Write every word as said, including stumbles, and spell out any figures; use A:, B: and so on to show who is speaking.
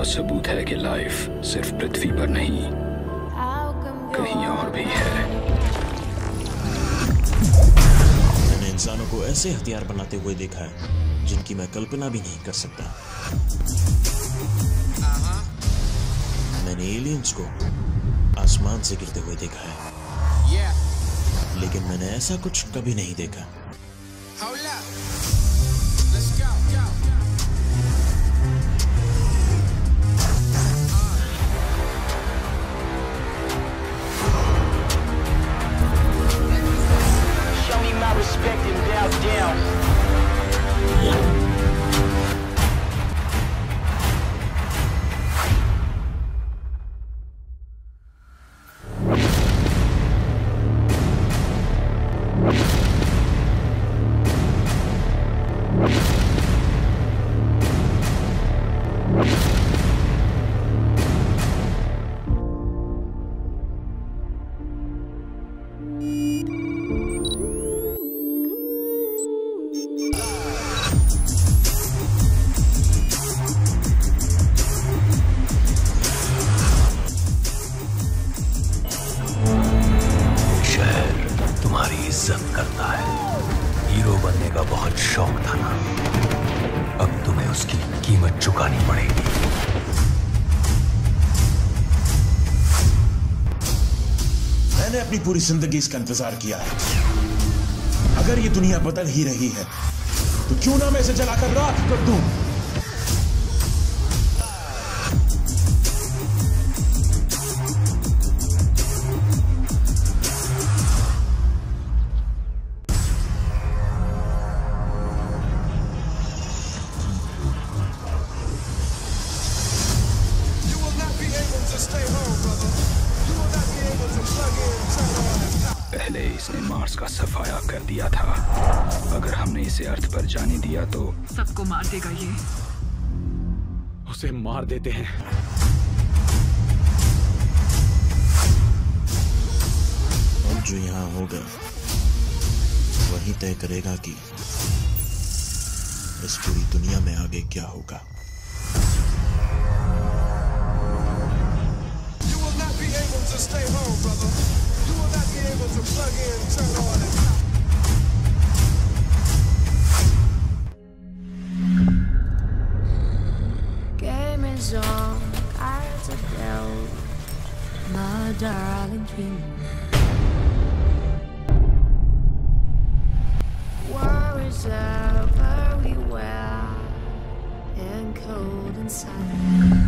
A: सबूत है कि लाइफ सिर्फ पृथ्वी पर नहीं, कहीं और भी है।
B: मैंने इंसानों को ऐसे हथियार बनाते हुए देखा है जिनकी मैं कल्पना भी नहीं कर सकता। मैंने एलियंस को आसमान से गिरते हुए देखा है, लेकिन मैंने ऐसा कुछ कभी नहीं देखा।
C: Respect him down, down.
A: इज्जत करता है। हीरो बनने का बहुत शौक था ना, अब तुम्हें उसकी कीमत चुकानी पड़ेगी।
B: मैंने अपनी पूरी जिंदगी इसका इंतजार किया है। अगर ये दुनिया बदल ही रही है तो क्यों ना मैं इसे जलाकर राख कर दूं।
A: पहले इसने मार्स का सफाया कर दिया था, अगर हमने इसे अर्थ पर जाने दिया तो
D: सबको मार देगा। ये
E: उसे मार देते हैं।
B: अब जो यहाँ होगा वही तय करेगा कि इस पूरी दुनिया में आगे क्या होगा।
F: To stay home, brother. You will not be able to plug in, turn on, and
G: game is on, I to build my darling dream. War is everywhere and cold inside.